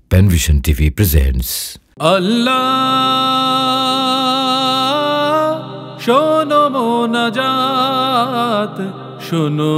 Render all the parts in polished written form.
Penvision TV presents Allah শোনো মোনাজাত শোনো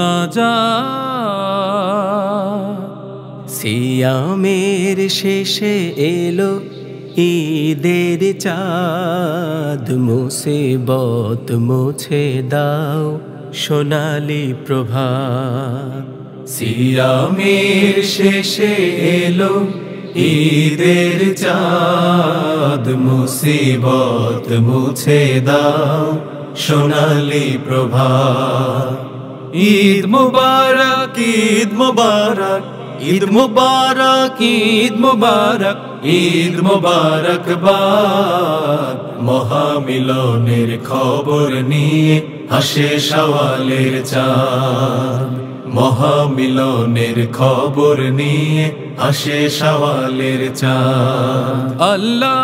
মোনাজাত সিয়ামের শেষে এলো ঈদের চাঁদ মুসিবত মুছে দাও সোনালি প্রভাত সিয়ামের শেষে এলো ঈদের চাঁদ মুসিবত মুছে দাও সোনালি প্রভাত ঈদ মুবারক ঈদ মুবারক ঈদ মুবারক ঈদ মুবারক ঈদ মুবারকবাদ মহামিলনের খবর নিয়ে হাসে শাওয়ালের চাঁদ মহামিলনের খবর নিয়ে হাসে শাওয়ালের চাঁদ আল্লাহ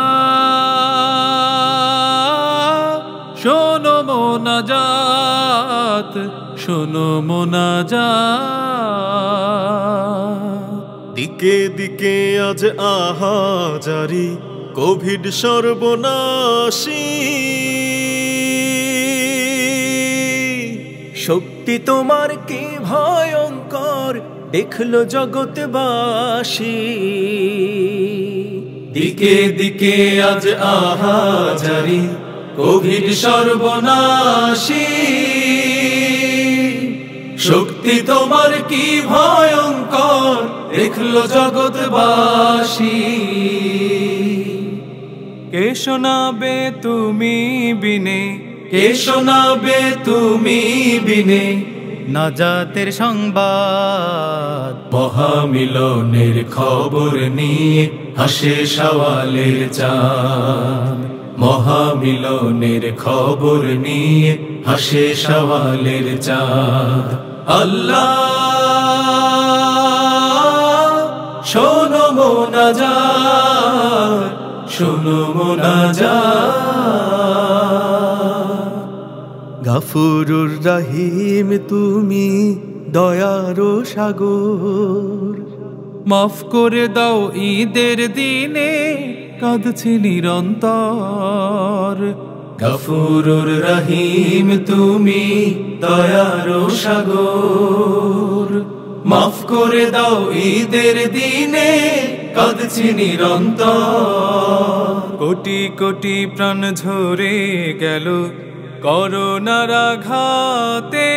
শোনো মোনাজাত শোনো মোনাজাত দিকে দিকে আজ আহাজারি কোভিড সর্বনাশী শক্তি তোমার কি ভয়ঙ্কর দেখলো জগৎবাসী দিকে দিকে আজ আহাজারি কোভিড সর্বনাশী শক্তি তোমার কি ভয়ঙ্কর দেখলো জগৎবাসী কে শোনাবে তুমি বিনে কে শোনাবে তুমি বিনে নাজাতের সংবাদ মহামিলনের খবর নিয়ে হাসে শাওয়ালের চাঁদ মহামিলনের খবর নিয়ে হাসে শাওয়ালের চাঁদ আল্লাহ শোনো মোনাজাত শোনো মোনাজাত গাফুরুর রহিম তুমি দয়ার সাগর মাফ করে দাও ঈদের দিনে কাঁদছি নিরন্তর গফুরুর রহিম তুমি দয়ার সাগর মাফ করে দাও ঈদের দিনে কাঁদছি নিরন্তর কোটি কোটি প্রাণ ঝরে গেল করোনার আঘাতে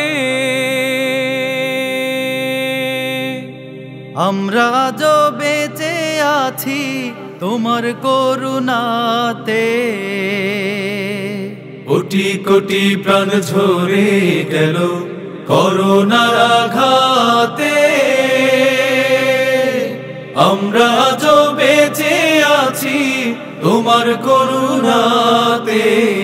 আমরা আজ বেঁচে আছি তোমার করুণাতে কোটি কোটি প্রাণ ঝরে গেল করোনার আঘাতে আমরা আজ বেঁচে আছি তোমার করুণাতে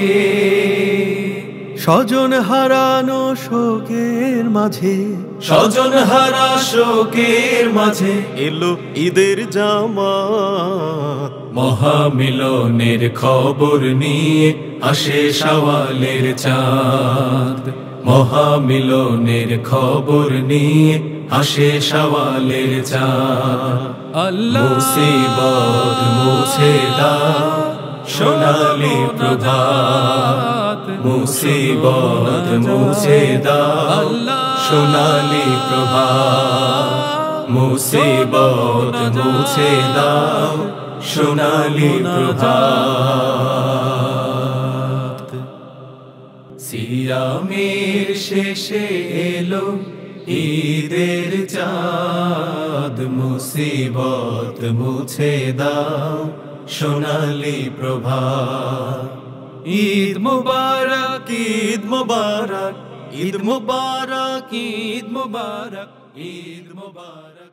স্বজন হারানো শোকের মাঝে স্বজন হারা শোকের মাঝে এলো ঈদের জামাত মহামিলনের খবর নিয়ে হাসে শাওয়ালের চাঁদ মহামিলনের খবর নিয়ে হাসে শাওয়ালের চাঁদ আল্লাহ মুসিবত মুছে দাও সোনালি প্রভাত মুসিবত মুছে দাও সোনালি প্রভাত মুসিবত মুছে দাও সোনালি প্রভাত সিয়ামের শেষে এলো ঈদের চাঁদ মুসিবত মুছে দাও সোনালি প্রভাত ঈদ মুবারক ঈদ মুবারক ঈদ মুবারক ঈদ মুবারক ঈদ মুবারক